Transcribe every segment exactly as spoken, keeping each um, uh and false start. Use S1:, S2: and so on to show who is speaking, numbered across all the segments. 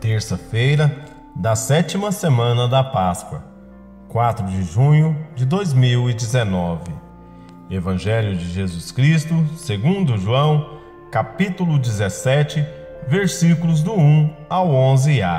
S1: terça-feira da sétima semana da Páscoa, quatro de junho de dois mil e dezenove. Evangelho de Jesus Cristo, segundo João, capítulo dezessete, versículos do um ao onze a.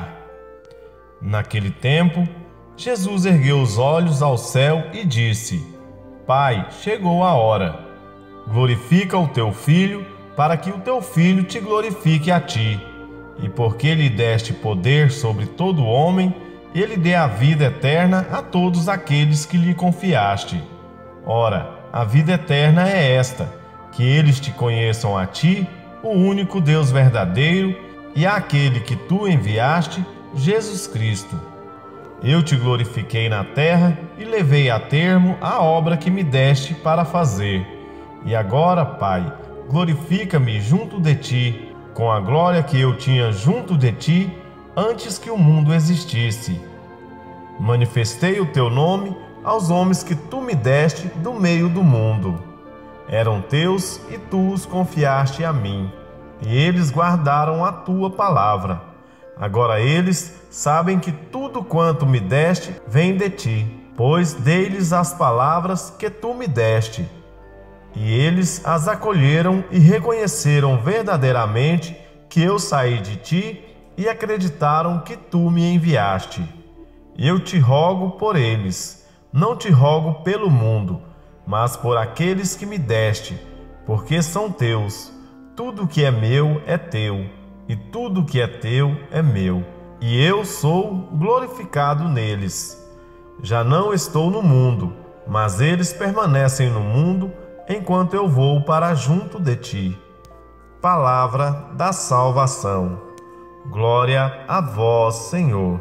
S1: Naquele tempo, Jesus ergueu os olhos ao céu e disse: Pai, chegou a hora. Glorifica o teu Filho, para que o teu Filho te glorifique a ti. E porque lhe deste poder sobre todo homem, ele dê a vida eterna a todos aqueles que lhe confiaste. Ora, a vida eterna é esta, que eles te conheçam a ti, o único Deus verdadeiro, e àquele que tu enviaste, Jesus Cristo. Eu te glorifiquei na terra e levei a termo a obra que me deste para fazer. E agora, Pai, glorifica-me junto de ti, com a glória que eu tinha junto de ti, antes que o mundo existisse. Manifestei o teu nome aos homens que tu me deste do meio do mundo. Eram teus e tu os confiaste a mim, e eles guardaram a tua palavra. Agora eles sabem que tudo quanto me deste vem de ti, pois dei-lhes as palavras que tu me deste. E eles as acolheram e reconheceram verdadeiramente que eu saí de ti e acreditaram que tu me enviaste. Eu te rogo por eles, não te rogo pelo mundo, mas por aqueles que me deste, porque são teus. Tudo que é meu é teu, e tudo que é teu é meu, e eu sou glorificado neles. Já não estou no mundo, mas eles permanecem no mundo, enquanto eu vou para junto de ti. Palavra da salvação. Glória a vós, Senhor.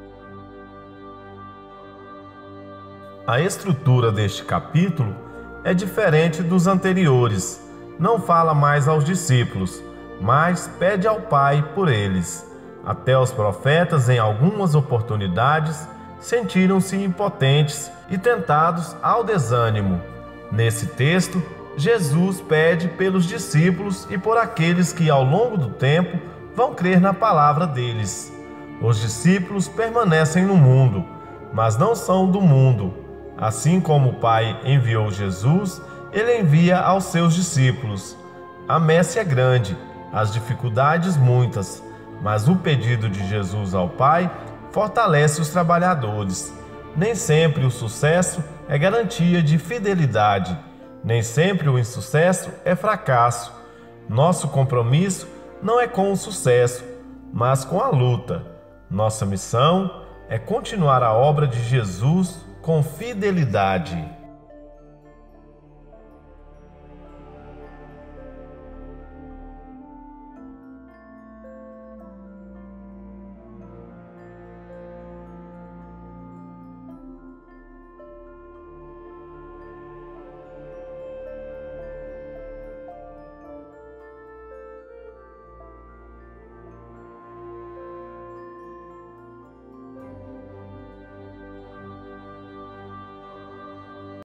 S1: A estrutura deste capítulo é diferente dos anteriores. Não fala mais aos discípulos, mas pede ao Pai por eles. Até os profetas, em algumas oportunidades, sentiram-se impotentes e tentados ao desânimo. Nesse texto, Jesus pede pelos discípulos e por aqueles que, ao longo do tempo, vão crer na palavra deles. Os discípulos permanecem no mundo, mas não são do mundo. Assim como o Pai enviou Jesus, ele envia aos seus discípulos. A messe é grande, as dificuldades muitas, mas o pedido de Jesus ao Pai fortalece os trabalhadores. Nem sempre o sucesso é garantia de fidelidade, nem sempre o insucesso é fracasso. Nosso compromisso não é com o sucesso, mas com a luta. Nossa missão é continuar a obra de Jesus com fidelidade.